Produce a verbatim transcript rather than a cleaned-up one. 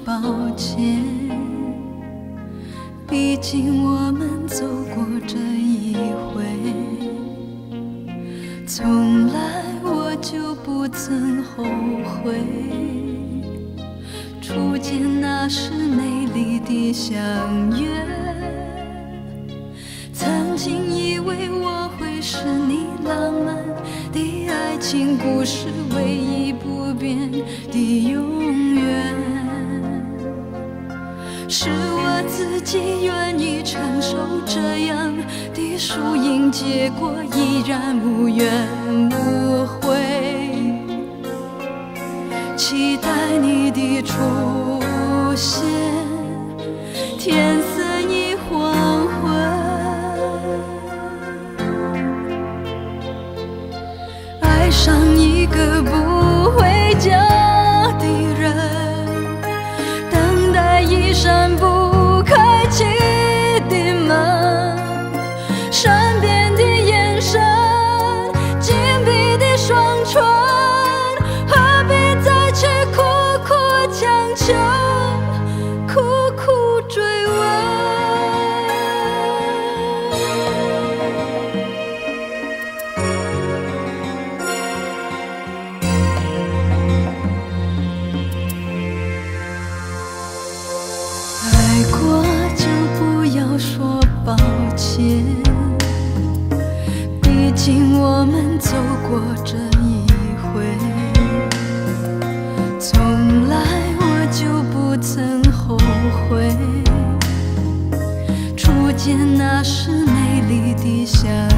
抱歉，毕竟我们走过这一回，从来我就不曾后悔。初见那时美丽的相约，曾经以为我会是你浪漫的爱情故事唯一不变的永远，是我自己愿意承受这样的输赢结果，依然无怨无悔，期待你的出现，天色已黄昏，爱上一个不回家的人，等待一扇不开启的门，善变的眼神，紧闭的双唇，何必再去苦苦强求，苦苦追问。爱过就不要说抱歉，毕竟我们走过这一回，从来我就不曾后悔。初见那时美丽的相